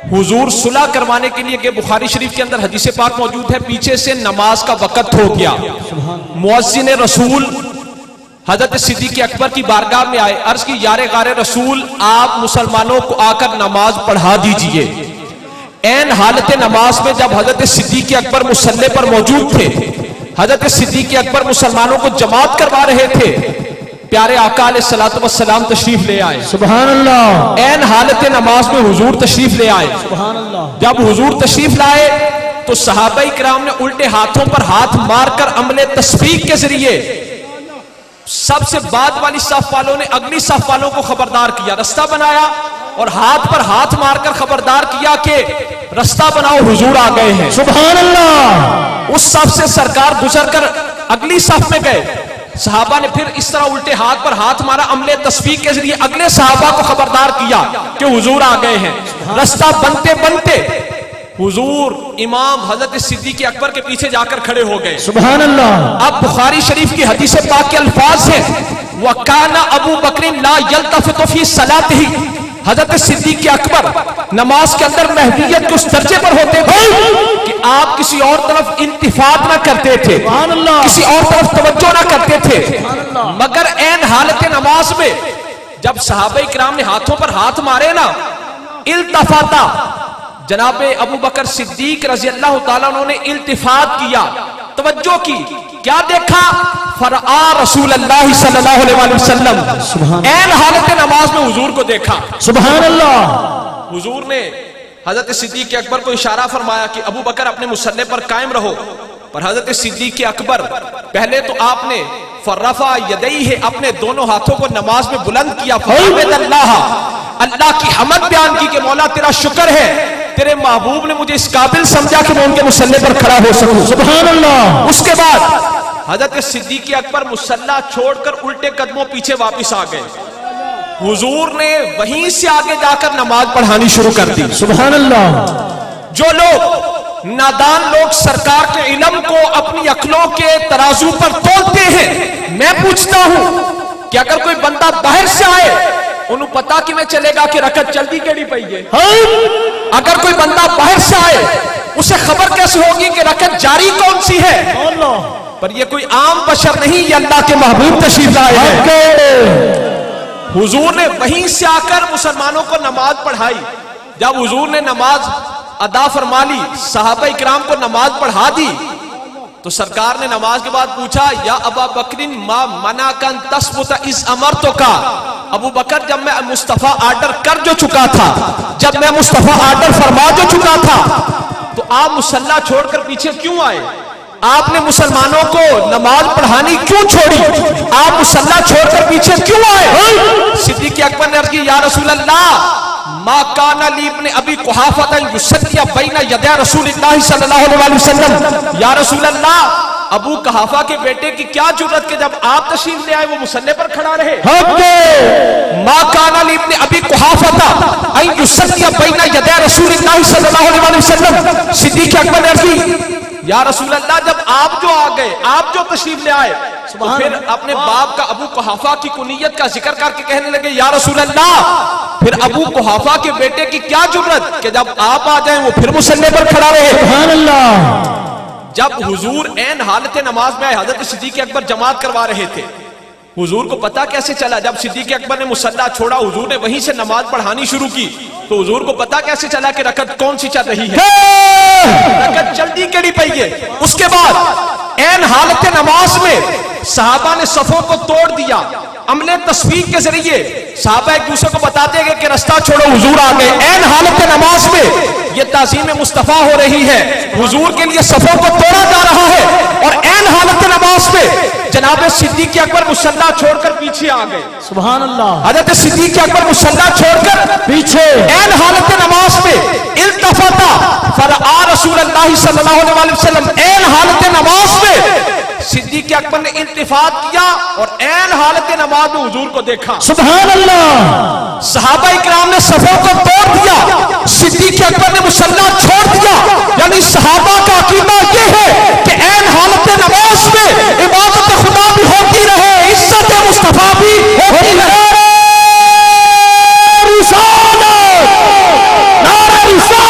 हुजूर सुलह करवाने के लिए गए। बुखारी शरीफ के अंदर हदीस पाक मौजूद है, पीछे से नमाज का वक़्त हो गया, मुअज्जिन रसूल हजरत सिद्दीक़ अकबर की बारगाह में आए, अर्ज की यारे गारे रसूल आप मुसलमानों को आकर नमाज पढ़ा दीजिए। ऐन हालत नमाज में जब हजरत सिद्दीक़ अकबर मुसल्ले पर मौजूद थे, हजरत सिद्दीक़ अकबर मुसलमानों को जमात करवा रहे थे, प्यारे आका अलैहिस्सलातु वस्सलाम तशरीफ ले आए। सुभान अल्लाह। ऐन हालत नमाज में हुजूर तशरीफ ले आए। सुभान अल्लाह। जब हुजूर तशरीफ लाए तो सहाबा इकराम ने उल्टे हाथों पर हाथ मारकर अमले तस्बीह के जरिए सबसे बाद वाली सफ वालों ने अगली सफ वालों को खबरदार किया, रास्ता बनाया और हाथ पर हाथ मारकर खबरदार किया कि रास्ता बनाओ, हुजूर आ गए हैं। सुभान अल्लाह। उस सफ से सरकार गुजरकर अगली सफ में गए, सहाबा ने फिर इस तरह उल्टे हाथ पर हाथ मारा, अमले तस्बीह के जरिए अगले सहाबा को खबरदार किया कि हुजूर आ गए हैं। रास्ता बनते बनते हुजूर इमाम हजरत सिद्दीक़ अकबर के पीछे जाकर खड़े हो गए। सुभान अल्लाह। अब बुखारी शरीफ की हदीस पाक के अल्फाज हैं, वकाना अबू बकरिन ला यल्तफितु फी सलातिही, हजरत सिद्दीक़ अकबर नमाज के अंदर महवियत के उस दर्जे पर होते थे कि आप किसी और तरफ इंतिफात ना करते थे, किसी और तरफ तवज्जो ना करते थे, मगर ऐन हालत नमाज में जब सहाबा इकराम ने हाथों पर हाथ मारे ना, इल्तफाता, जनाबे अबू बकर सिद्दीक रजी अल्लाह ताला उन्होंने इल्तिफात किया, तवज्जो की, क्या देखा? फरआ रसूल अल्लाह सल्लल्लाहु अलैहि वसल्लम, ऐन हालत नमाज में हुजूर को देखा। सुभान अल्लाह। हुजूर ने हजरत सिद्दीक अकबर को इशारा फरमाया कि अबू बकर अपने मुसल्ले पर कायम रहो, पर हजरत सिद्दीक अकबर पहले तो आपने फर्रफा यदैहि है, अपने दोनों हाथों को नमाज में बुलंद किया, अल्लाह की हमद बयान की कि मौला तेरा शुक्र है, तेरे महबूब ने मुझे इस काबिल समझा कि मैं उनके मुसल्ले पर खड़ा हो सकूं। सुभान अल्लाह। उसके बाद हजरत सिद्दीक अकबर मुसल्ला छोड़कर उल्टे कदमों पीछे वापस आ गए। हुजूर ने वहीं से आगे जाकर नमाज पढ़ानी शुरू कर दी। सुभान अल्लाह। जो लोग नादान लोग सरकार के इल्म को अपनी अक्लों के तराजू पर तोलते हैं, मैं पूछता हूं कि अगर कोई बंदा बाहर से आए, उन्हें पता कि मैं चलेगा कि रकत जल्दी केड़ी पई है? अगर कोई बंदा बाहर से आए, उसे खबर कैसे होगी कि रकत जारी कौन सी है? पर ये कोई आम बशर नहीं, ये अल्लाह के महबूब तशरीफ लाए हैं। हुजूर ने वहीं से आकर मुसलमानों को नमाज पढ़ाई। जब हुजूर ने नमाज अदा फरमा ली, सहाबा इकराम को नमाज पढ़ा दी, तो सरकार ने नमाज के बाद पूछा, या अबा बकरिन मा मना कन तस्बुत इस अमर तो का, अबू बकर जब मैं मुस्तफा आर्डर कर जो चुका था, जब मैं मुस्तफा आर्डर फरमा जो चुका था, तो आप मुसल्ला छोड़कर पीछे क्यों आए? आपने मुसलमानों को नमाज पढ़ानी क्यों छोड़ी? आप मुसल्ला छोड़कर पीछे क्यों आए? सिद्दीक़ अकबर ने अर्ज़ की, या रसूल अल्लाह, मा काना ली इब्न अबी कुहाफा युसल्ली बैना यदै रसूलिल्लाह सल्लल्लाहु अलैहि वसल्लम, या रसूल अल्लाह, अबू कुहाफा के बेटे की क्या जुर्रत के जब आप तशरीफ ले आए वो मुसल्ले पर खड़ा रहे? मा काना ली इब्न अबी कुहाफा युसल्ली बैना यदै रसूलिल्लाह सल्लल्लाहु अलैहि वसल्लम। सिद्दीक़ अकबर ने अर्ज़ की, या रसूल अल्लाह, जब आप जो आ गए, आप जो तशरीफ ले आए, तो फिर अपने बाप का अबू कुहाफा की कुनियत का जिक्र करके कहने लगे, या रसूल अल्लाह, फिर अबू कुहाफा के बेटे की क्या जुर्रत कि जब आप आ जाएं वो फिर मुसल्ले पर खड़ा रहे? सुभान अल्लाह। जब हुजूर ऐन हालत नमाज में आए, हजरत सिद्दीक अकबर जमात करवा रहे थे, हुजूर को पता कैसे चला? जब सिद्दीक अकबर ने मुसल्ला छोड़ा, हुजूर ने वहीं से नमाज पढ़ानी शुरू की, तो हुजूर को पता कैसे चला कि रकत कौन सी चल रही है? रकत जल्दी केड़ी पई है? उसके बाद ऐन हालत नमाज में सहाबा ने सफों को तोड़ दिया, अमले तस्बीह के जरिए सहाबा एक दूसरे को बताते गए कि रास्ता छोड़ो, हुजूर आ गए। ऐन हालत नमाज में ये ताज़ीम मुस्तफा हो रही है, हुजूर के लिए सफों को तोड़ा जा रहा है, और ऐन हालत नमाज में जनाब सिद्दीक अकबर मुसल्ला छोड़कर पीछे आ गए। सुभान अल्लाह। हजरत सिद्दीक अकबर मुसल्ला छोड़कर पीछे ऐन हालत नमाज में इल्तफाता फरआ रसूल अल्लाह सल्लल्लाहु अलैहि वसल्लम, ऐन हालत नमाज में सिद्दीक अकबर ने इल्तिफात किया और ऐन हालत नमाज में हुजूर को देखा। सुभान अल्लाह। सहाबा इकराम ने सफों को तोड़ दिया, सिद्दीक अकबर ने मुसल्ला छोड़ दिया। यानी सहाबा का अकीदा यह है कि ऐन हालत नमाज में इबादत खुदा भी होती रहे, इज्जत मुस्तफा भी होती रहे। नारे रिसालत, नारे रिसालत।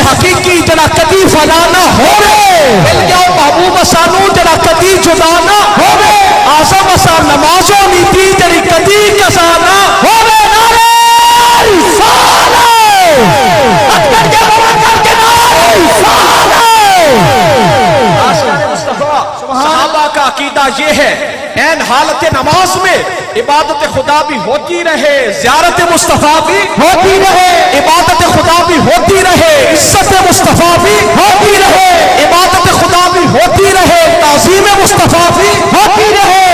हकीकी जरा कदी फलाना हो मिल जाओ महबूब सानू जरा कदी जुदाना हो आजम असा नमाजों नीति जरी कदी कसाना हो सहाबा का अकीदा ये है ऐन हालत नमाज में इबादत खुदा भी होती रहे, ज़ियारत मुस्तफा भी होती रहे, इबादत खुदा भी होती रहे, इज्जत मुस्तफा भी होती रहे, इबादत खुदा भी होती रहे, ताज़ीम मुस्तफा भी होती रहे।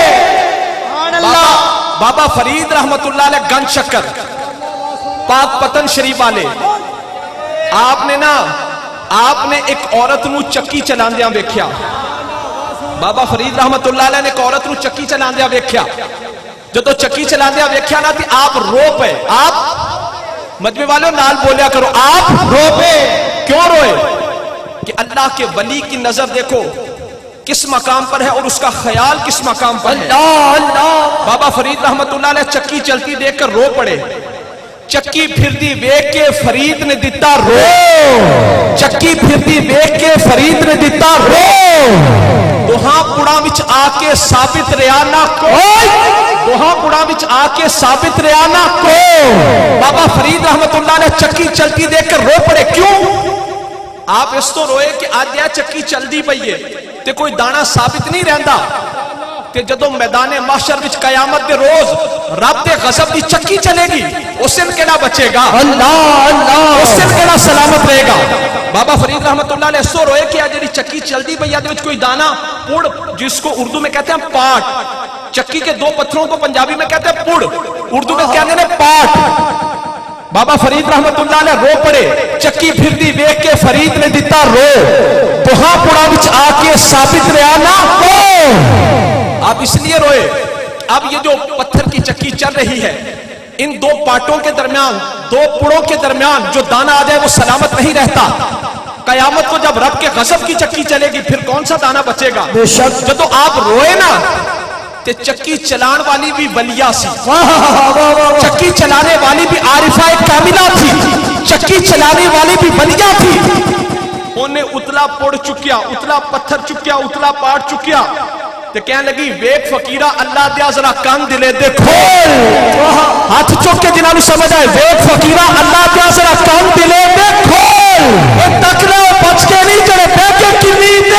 बाबा फरीद रहमतुल्लाह अलैह गंज शक्कर पाक पतन शरीफ वाले आपने एक औरत नू चक्की चलांदियां वेख्या। बाबा फरीद रहमतुल्लाह अलैह ने एक औरत नू चक्की चलांदियां वेख्या। जो चक्की चलांदियां वेख्या ना तो आप रो पे, आप मजमे वालों नाल बोलिया करो, आप रो पे। क्यों रोए? कि अल्लाह के वली की नजर देखो किस मकाम पर है और उसका ख्याल किस मकाम पर है। अल्लाह बाबा फरीद रहमतुल्लाह अलैह चक्की चलती देखकर रो पड़े। चक्की फिरदी वेख के फरीद ने दिता रो, चक्की फिरदी वेख के फरीद ने दिता रो। दोहा पुड़ा विच आके साबित रहा ना कोई, दोहा पुड़ा विच आके साबित रहा ना कोई। बाबा फरीद रहमतुल्लाह ने चक्की चलती देखकर रो पड़े। क्यों? आप इस तो रोए कि आज यह चक्की चलती पई है ते कोई दाना साबित नहीं रहता। जदों मैदाने महशर विच कयामत दे रोज रब दे गज़ब दी चक्की चलेगी, उस दिन केड़ा बचेगा? अल्लाह अल्लाह, उस दिन केड़ा सलामत रहेगा? बाबा फरीद रहमतुल्लाह अलैह सो रोए कि आज जी चक्की चलती पई है कोई दाना पुड़, जिसको उर्दू में कहते हैं पाट, चक्की के दो पत्थरों को पंजाबी में कहते हैं पुड़, उर्दू में कहते हैं पाट। बाबा फरीद रहमतुल्लाह अलैह रो पड़े। चक्की फिरदी वेख के फरीद ने दिता रो, दोहा पुड़ा विच आके साबित रहा ना हो। आप इसलिए रोए। अब ये जो पत्थर की चक्की चल रही है, इन दो पाटों के दरमियान, दो पुड़ों के दरमियान जो दाना आ जाए वो सलामत नहीं रहता। कयामत को जब रब के गज़ब की चक्की चलेगी फिर कौन सा दाना बचेगा? जब तो आप रोए ना ते चक्की चलाने वाली भी वलिया सी, चक्की चलाने वाली भी आरिफा कामिला थी, चक्की चलाने वाली भी वलिया थी। उन्हें उतला पुड़ चुकिया, उतला पत्थर चुकिया, उतला पाट चुकिया ते कहने लगी वेख फकीरा अल्लाह दिया जरा कान दिले दे खोल। हाथ चुक के जिन्होंने समझ आए, वेख फकीरा अल्लाह दिया जरा कान दिले दे खोल। तक लो बच के नहीं चढ़े बैठे किन्नी दे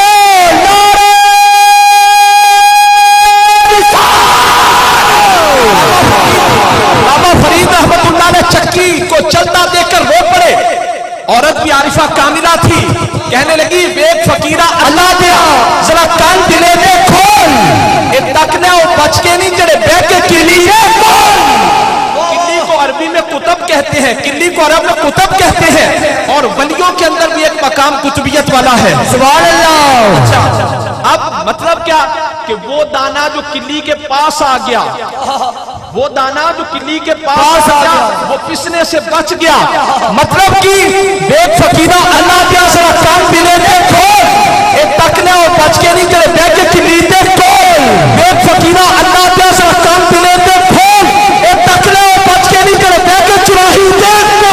चक्की को चलता देखकर रो पड़े। औरत भी आरिफा कामिला थी, कहने लगी वेख फकीरा अल्लाह दिया जरा कान दिले दे खोल। तकने बच के नहीं जड़े बह के किली है खोल। किली को अरबी में कुतब कहते हैं, किली को अरब में कुतब कहते हैं, और वलियों के अंदर भी एक मकाम कुतुबियत वाला है। सुभान अल्लाह। अच्छा, अब मतलब क्या कि वो दाना जो किली के पास आ गया, वो दाना जो किली के पास आ गया वो पिसने से बच गया। मतलब कि बेग फकीरा अल्लाह दिया जरा कान दिले दे खोल। एक तकने और बच के नहीं चले बैठ के किली दे खोल। बेग फकीरा अल्लाह दिया जरा कान दिले दे खोल। एक तकने और बच के नहीं चले बैठ के चुराही दे खोल।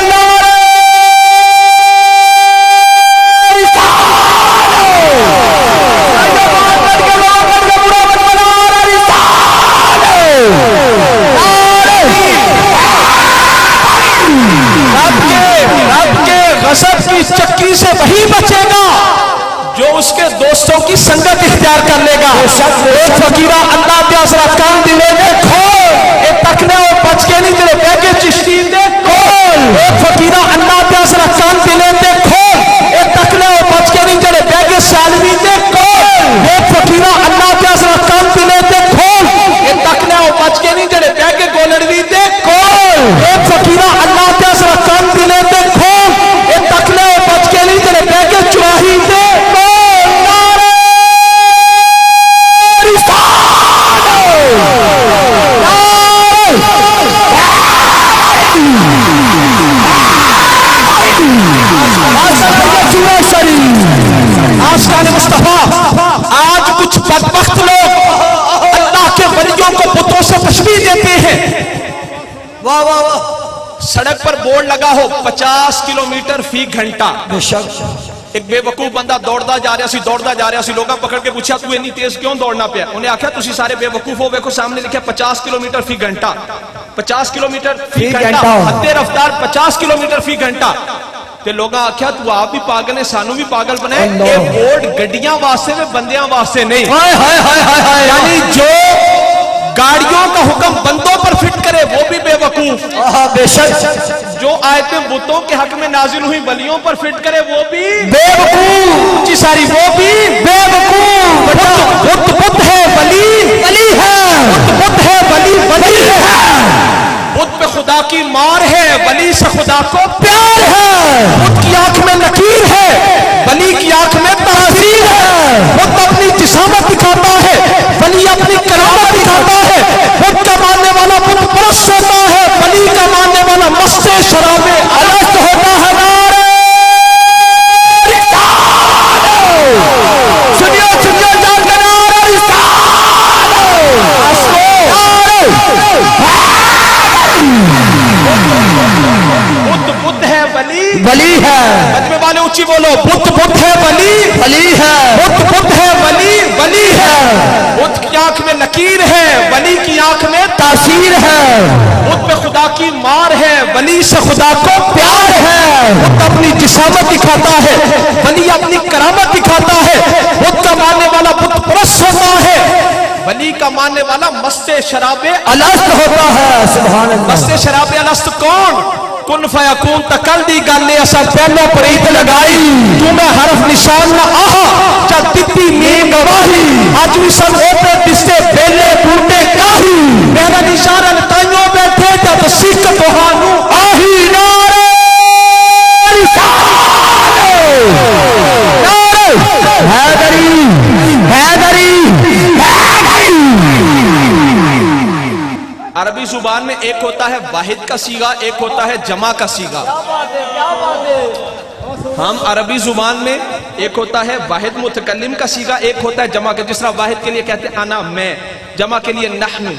चक्की से वही बचेगा जो उसके दोस्तों की संगत इख्तियार कर लेगा। एक फकीरा अल्लाह दिया जरा कान दिले दे खोल। एक तकने और बच के नहीं तेरे बैगे चिश्ती दे खोल। एक फकीरा अल्लाह दिया जरा कान दिले दे खोल। एक तकने और बच के नहीं तेरे बैगे सालवी दे खोल। एक फकीरा अल्लाह दिया जरा कान दिले दे खोल। एक तकने और बच के नहीं तेरे बैगे गोलड़वी दे खोल। एक फकीरा अल्लाह दिया जरा कान दिले दे खोल। एक तकने और बच के नहीं तेरे बैगे चुराही दे सड़क पर बोर्ड लगा हो 50 किलोमीटर फी घंटा, एक बेवकूफ बंदा दौड़ता जा रहा सी, लोग पकड़ के पूछा तू इतनी तेज क्यों दौड़ना पिया? उन्हें आख्या तुसी सारे बेवकूफ हो, देखो सामने लिखा 50 किलोमीटर फी घंटा, 50 किलोमीटर फी घंटा, हद्दे रफ्तार 50 किलोमीटर फी घंटा। ते लोग आख्या तू आप भी पागल है, सानू भी पागल बनाए, ये बोर्ड गड्डियां वास्ते में बंदियां वास्ते नहीं। यानी जो गाड़ियों का हुक्म बंदों पर फिट करे वो भी बेवकूफ, बेशक जो आयतें बुतों के हक में नाजिल हुई वलियों पर फिट करे वो भी बेवकूफ, जी सारी वो भी बेवकूफ। बुत है वली, वली है, बुत है वली, वली है। बुत पे खुदा की मार है, वली से खुदा को प्यार है। बुत की आंख में नकीर है, वली की आंख में तासीर है। बुत अपनी जिसामत दिखाता है, वली अपनी करामत दिखाता है। बुत का मानने वाला बुत परस्त होता है, वली का मानने वाला मस्ते शराबे अलस्त होता है। सुनियो सुनियो जानकर बुत बुत है वली, वली है। मजमे वाले ऊंची बोलो, बुत बुत है वली, वली है। बुत बुत है वली, वली है। बुत की आंख में नकीर है, वली की आंख में तासीर है। बुत पे खुदा की मार है, वली से खुदा को प्यार है। बुत अपनी जिसामत दिखाता है, वली अपनी करामत दिखाता है। बुत का मानने वाला बुत परस्त होता है, वली का मानने वाला मस्ते शराबे अलस्त होता है। सुभान अल्लाह। मस्ते शराबे अलस्त कौन? कुन फयकून तकल दी गल असा पहले परीत लगाई, तुम्हें हरफ निशान न आहा जब दित्ती नीम गवाही। आज भी सब ओपे दिसते बेले बूटे काही, मेरा निशान ताइयों बैठे जब सिख तोहानू आही। नारे हैदरी, हैदरी। अरबी जुबान में एक होता है वाहिद का सीगा, एक होता है जमा का सीगा। हम अरबी जुबान में एक होता है वाहिद मुतकल्लिम का सीगा, एक होता है जमा का। जिस तरह वाहिद के लिए कहते हैं अना मैं, जमा के लिए नहनु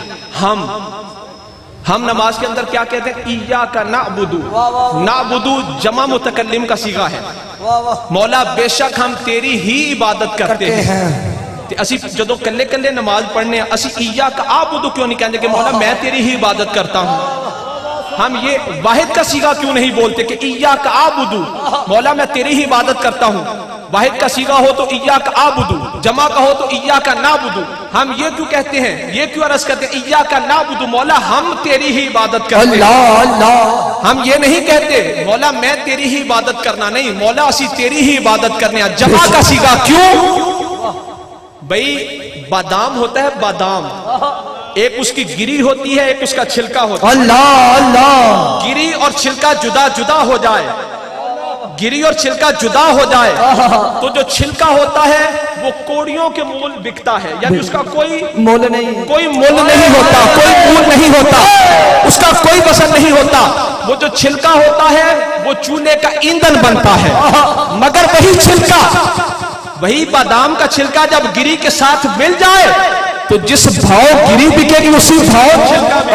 हम नमाज के अंदर क्या कहते हैं? इया का नाबुदू, नाबुदू जमा मुतकल्लिम का सीगा है। मौला बेशक हम तेरी ही इबादत करते हैं। असी जो कल्ले कल्ले नमाज पढ़ने असी इया का आबुदू क्यों नहीं कहते कि मौला मैं तेरी ही इबादत करता हूँ? हम ये वाहिद का सीगा क्यों नहीं बोलते कि इया का आबुदू, मौला मैं तेरी ही इबादत करता हूँ? वाहिद का सीगा हो तो इया का आबुदू, जमा का हो तो इया का नाबुदू। हम ये क्यों कहते हैं, ये क्यों अर्ज करते हैं इया का नाबुदू, मौला हम तेरी ही इबादत करते हैं। हम ये नहीं कहते मौला मैं तेरी ही इबादत करना, नहीं, मौला असी तेरी ही इबादत करने। जमा का सीगा क्यों? भाई बादाम होता है, बादाम एक उसकी गिरी होती है, एक उसका छिलका होता है। अल्लाह अल्लाह। गिरी और छिलका जुदा जुदा हो जाए, गिरी और छिलका जुदा हो जाए तो जो छिलका होता है वो कोड़ियों के मूल बिकता है, यानी उसका कोई मोल नहीं, कोई मोल नहीं होता, कोई मूल नहीं होता, उसका कोई वजन नहीं होता। वो जो छिलका होता है वो चूल्हे का ईंधन बनता है। मगर वही छिलका, वही बादाम का छिलका जब गिरी के साथ मिल जाए तो जिस भाव गिरी बिकेगी उसी भाव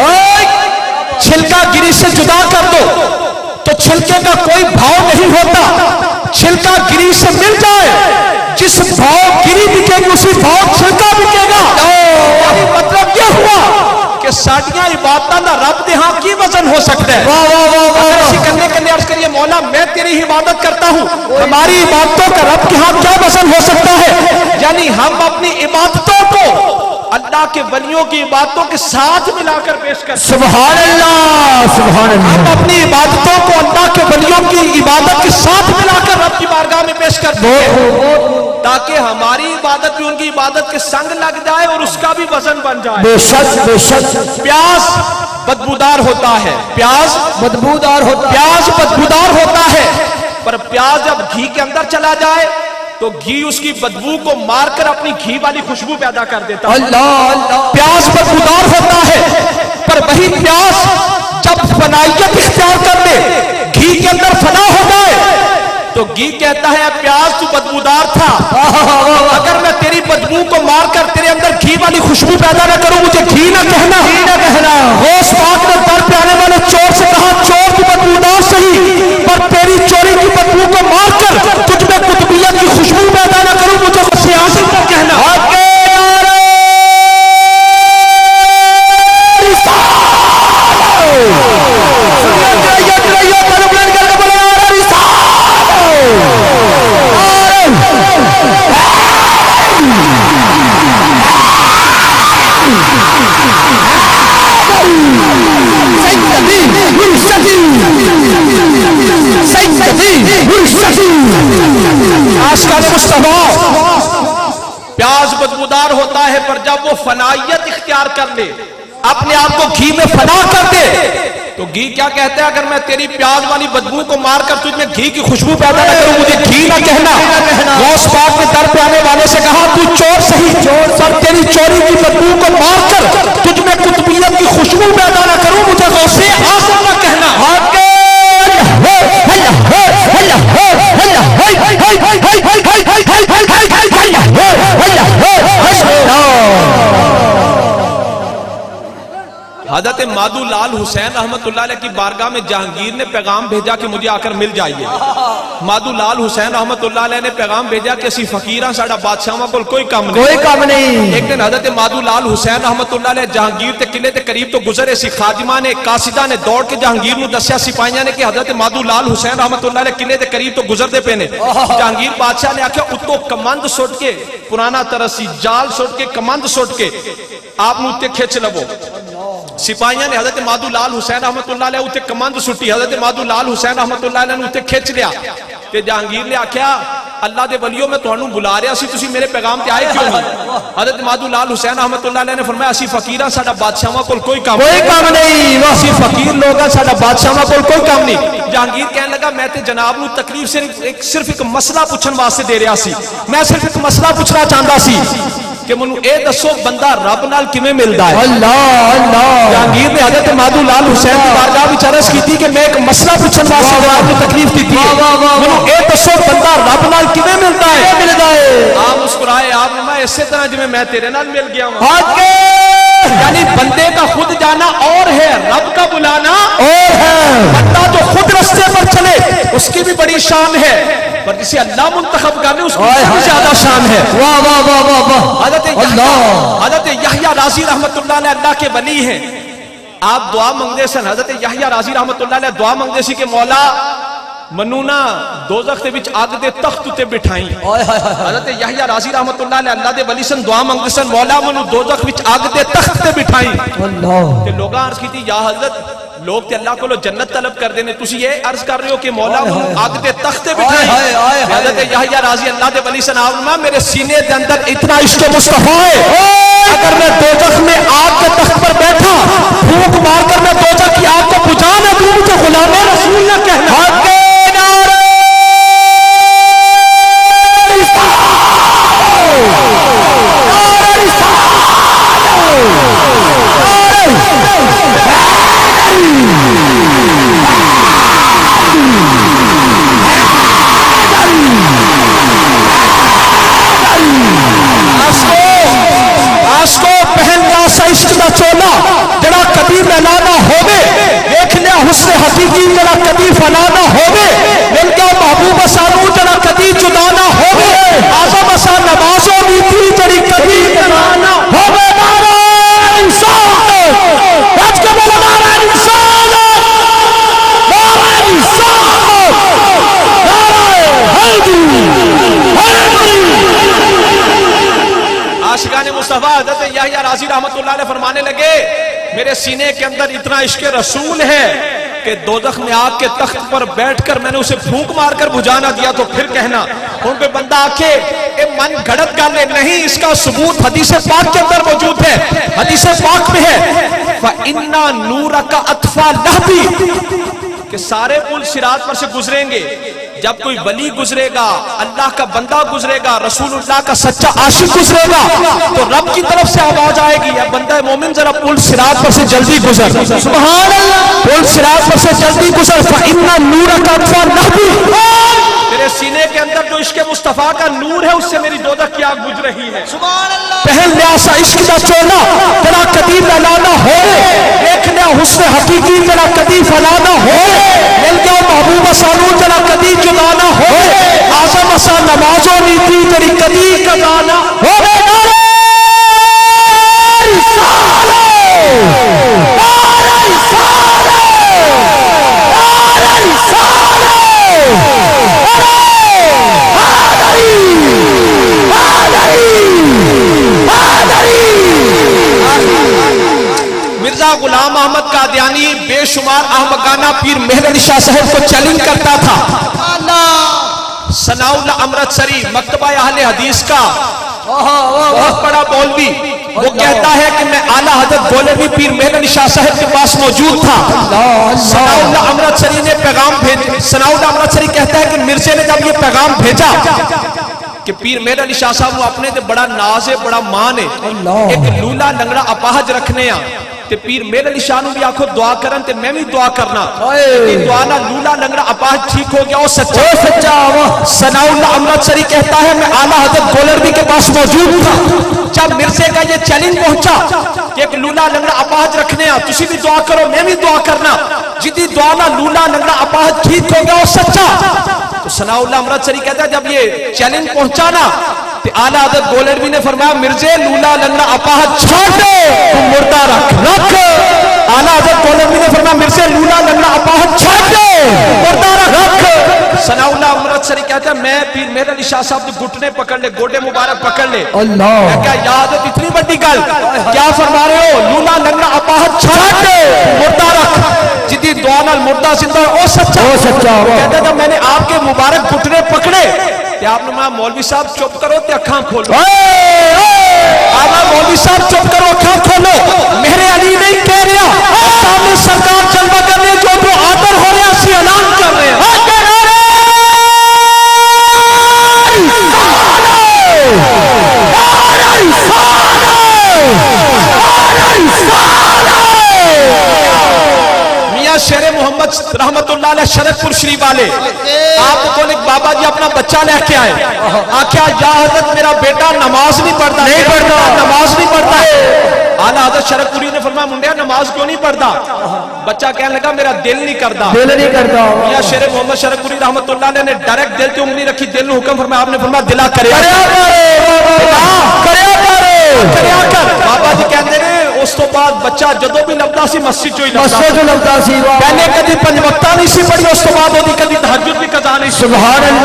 छिलका गिरी से जुदा कर दो तो छिलके का कोई भाव नहीं होता। छिलका गिरी से मिल जाए, जिस भाव गिरी बिकेगी उसी भाव छिलका बिकेगा। मतलब ये हुआ कि साड़ियां इबादत ना रब दे हां की वजन हो सकता है। करने के लिए अर्ज करिए मौला मैं तेरी ही इबादत करता हूं, हमारी इबादतों का रब के हाथ क्या वजन हो सकता है? यानी हम अपनी इबादतों को अल्लाह के वलियों की इबादतों के साथ मिलाकर पेश कर। सुभान अल्लाह, सुभान अल्लाह। हम अपनी इबादतों को अल्लाह के वलियों की इबादत के साथ मिलाकर रब की बारगाह में पेश कर दो, ताकि हमारी इबादत भी उनकी इबादत के संग लग जाए और उसका भी वजन बन जाए। बेशक बेशक। प्याज बदबूदार होता है, प्याज बदबूदार होता, प्याज बदबूदार होता है, पर प्याज जब घी के अंदर चला जाए तो घी उसकी बदबू को मारकर अपनी घी वाली खुशबू पैदा कर देता है। अल्लाह अल्लाह। प्याज बदबूदार होता है, पर वही प्याज जब फनाइयत इख्तियार कर ले, घी के अंदर फना हो जाए तो घी कहता है प्याज तू बदबूदार था, अगर मैं तेरी बदबू को मारकर तेरे अंदर घी वाली खुशबू पैदा न करूं, मुझे घी ना कहना, घी ना कहना। होश पाक ने दर पे आने वाले चोर से कहा चोर की बदबू मुस्तफा, प्याज बदबूदार होता है पर जब वो फनाइयत इख्तियार कर ले, अपने आप को घी में फना कर दे, तो घी क्या कहता है, अगर मैं तेरी प्याज वाली बदबू को मारकर तुझ में घी की खुशबू पैदा न करूं, मुझे घी ना कहना। गौस पाक ने दर पे आने वाले से कहा, तू चोर सही चोर, पर तेरी चोरी की बदबू को मारकर तुझ में कुतुबियत की खुशबू पैदा न करूं, मुझे गौसे आज़म ना कहना। हजरत मादू लाल हुसैन रहमतुल्लाह अलैह की बारगाह में जहांगीर ने पैगाम भेजा कि मुझे आकर मिल जाइए। मादू लाल हुसैन रहमतुल्लाह अलैह ने पैगाम भेजा कि असी फकीर साडा बादशाह को कोई काम नहीं। एक दिन हजरत मादू लाल हुसैन रहमतुल्लाह अलैह जहांगीर के किले के करीब तो गुजरे सी, खादिमा ने कासिदा ने दौड़ के जहांगीर को दस्या सिपाहियां ने कि हजरत मादू लाल हुसैन रहमतुल्लाह अलैह किले के करीब तो गुजरते पे ने। जहांगीर बादशाह ने आख्या उत्तो कमंद सुट के, पुराना तरसी जाल सुट के कमंद सुट के आप उत्ते खिंच लवो। सिपाहियां ने हजरत मादू लाल हुसैन रहमतुल्लाह अलैह उत्ते कमंद सुटी, हजरत मादू लाल हुसैन रहमतुल्लाह अलैह ने उत्ते खिंच लिया। ते जहांगीर ने आख्या, अल्लाह दे वलियो मैं तुहानू बुला रहा सी, तुसी मेरे पैगाम ते आए क्यों नहीं? हजरत मादू लाल हुसैन रहमतुल्लाह अलैह ने फरमाया, असी फकीर साडा बादशाह कोल कोई काम नहीं, असी फकीर लोग साडा बादशाह कोल कोई काम नहीं। जहांगीर कहने लगा, मैं ते जनाब नू तकलीफ सिर्फ एक मसला पूछण वास्ते दे रहा सी, मैं सिर्फ एक मसला पूछना चाहता सी कि मैनू ए दसो बंदा रब नाल किवें मिलदा है? अल्लाह अल्लाह। जहांगीर ने हजरत मादू लाल हुसैन की बारगाह विच अर्ज की कि मैं एक मसला पूछण वास्ते आपको तकलीफ दी थी, मैनू ए दसो बंदा रब नाल किवें मिलदा है? आप मुस्कुराए, आपने मैं इसी तरह जिवें मैं तेरे नाल मिल गया हूं। यानी बंदे का खुद जाना और है, रब का बुलाना और है। बंदा जो खुद रास्ते पर चले उसकी भी बड़ी शान है, पर जिसे अल्लाह मुंतखब करे उसकी भी ज्यादा शान है। वाह वाह वाह वाह वाह। हजरत यहया राजी रहमतुल्लाह अलैह अल्लाह के वली हैं। आप दुआ मंगदे सन, हजरत यहया राजी रहमतुल्लाह अलैह दुआ मंगदे सी कि मौला मनु ना दोज़ख दे विच अग दे तख्त उत्ते बिठाई। हजरत यहया राजी रहमतुल्लाह अलैह अल्लाह दे वली सन, दुआ मंगदे सन, मौला मनु दोज़ख विच अग दे तख्त ते बिठाई। अल्लाह ते लोगां अर्ज कीती, या हजरत लोग ते अल्लाह को जन्नत तलब कर देने, तुसी ये अर्ज कर रहे हो कि मौला अग दे तख्त ते बिठाई। हजरत यहया राजी अल्लाह दे वली सन, आप मेरे सीने के अंदर इतना इश्क मुस्तफा है, अगर मैं दोज़ख में आग के तख्त पर बैठा फूंक मारकर मैं दोज़ख की आग को बुझा ना दूं, मुझे गुलामे रसूल ना कहना। चोला जरा कदी मैलाना होवे, देख लिया हुस्न हकीकी जरा कदी फलाना होवे, मिल गया महबूब सानू जरा कदी जुदाना होवे, आज़म असा नमाजो नीति जरी कदी कराना होवे। नारा इंसान आज के बोला, नारा इंसान, नारा इंसान, नारा हैदरी हैदरी। आशिकाने मुस्तफा हज़रत यहया राजी रहमतुल्लाह अलैह फरमाने लगे, मेरे सीने के अंदर इतना इश्क रसूल है कि दोज़ख में आग के तख्त पर बैठकर मैंने उसे फूंक मारकर बुझा ना दिया तो फिर कहना। उन पे बंदा आके ए मन गढ़त कर ले, नहीं, इसका सबूत हदीस पाक के अंदर मौजूद है। हदीस पाक में है, फ़इन्ना नूरका अत्फा लहबी, कि सारे पुल सिरात पर से गुजरेंगे, जब कोई वली गुजरेगा, अल्लाह का बंदा गुजरेगा, रसूलुल्लाह का सच्चा आशिक गुजरेगा, तो रब की तरफ से आवाज आएगी, या बंदा मोमिन जरा पुल सिरात पर से जल्दी गुजर, सुभान अल्लाह, पुल सिरात पर से जल्दी गुजर। फ़इन्ना नूरका अत्फा लहबी, तेरे सीने के अंदर जो इश्क मुस्तफा का नूर है उससे मेरी दोज़ख की आग बुझ रही है। सुभान अल्लाह। पहन लिया सा इश्क का चोला जरा कदी मैलाना हो, देख लिया हुस्न हकीकी जरा कदी फलाना हो, मिल गया महबूब सानू जरा कदी जुदाना हो, आज़म असा नमाजो नीति जरी कदी कदाना हो। मिर्जा गुलाम अहमद कादियानी बेशुमार अहमगाना पीर मेहर अली शाह साहब को चैलेंज करता था। सनाउल अमृतसरी मकतबा अहले हदीस का बहुत बड़ा मौलवी, वो कहता है कि मैं आला हजरत गौलवी पीर मेहर अली शाह साहब के पास मौजूद था। सनाउल अमृतसरी ने पैगाम भेजा। सनाउल अमृतसरी कहता है कि मिर्जे ने जब ये पैगाम भेजा कि पीर मेहर अली शाह साहब अपने ते बड़ा नाज है, बड़ा मान है, एक लूला लंगड़ा अपाहज रखने आ ते पीर मेहर अली शाह भी आखो दुआ करन ते मैं भी दुआ करना, दुआ ना लूला लंगड़ा अपाहज ठीक हो गया। और सच्चा सच्चा सनाउल अमृतसरी कहता है मैं आला हजरत गौलवी के पास मौजूद था जब मिर्जे का ये चैलेंज पहुंचा कि एक लूला लंगड़ा अपाहज रखने आ, तुसी भी दुआ करो मैं भी दुआ करना, जिदी दुआ ना लूला लंगड़ा अपाहज ठीक हो गया। और सच्चा तो सनाउल अमृतसरी कहता है जब ये चैलेंज पहुंचा ना तो आला हजरत गौलवी ने फरमाया मिर्जे लूला लंगड़ा अपाहज छोड़ दे, तू मुर्दा रख। आला हजरत गौलवी ने फरमाया मिर्जे लूला लंगड़ा अपाहज छोड़ दे, मुर्दा रख। सनाउल अमृतसरी कहता है मैं पीर मेहर अली शाह साहब के घुटने पकड़ ले, गोडे मुबारक पकड़ ले। अल्लाह क्या याद है इतनी बड़ी गल, क्या फरमा रहे हो? लूला लंगड़ा अपाहज छोड़ दे, मुर्दा रख। जिदी दुआ नाल मुर्दा जिंदा ओ सच्चा कहता था मैंने आपके मुबारक घुटने पकड़े ते आपने कहा मौलवी साहब चुप करो ते अखां खोलो। आला मौलवी साहब चुप करो अखां खोलो, मेरे अली नहीं कह रहा, सामने सरकार जलवा कर रही है, जो आदर हो रहा है ऐलान कर रहे हैं। शेरे मोहम्मद रहमतुल्लाह अलैह शरफपुर शरीफ वाले आपको एक बाबा जी अपना बच्चा लेके आए, आख्या या हजरत मेरा बेटा नमाज नहीं पढ़ता, नमाज नहीं पढ़ता है। आला हजरत शरफपुरी ने फरमाया मुंडिया नमाज क्यों नहीं पढ़ता? बच्चा कहने लगा मेरा दिल नहीं करता। या शेरे मोहम्मद शरफपुरी रहमतुल्लाह अलैह ने डायरेक्ट दिल पे उंगली रखी, दिल ने हुक्म फरमाया, आपने फरमाया दिला करे बाबा जी कहते हैं उस तो बाद बच्चा जदों भी लगता सी मस्जिद चो ही लगता सी, पहले कभी पंज वक्ता नहीं सी पढ़ी, उस तो बाद ओदी कभी तहज्जुद भी कदा नहीं। सुभान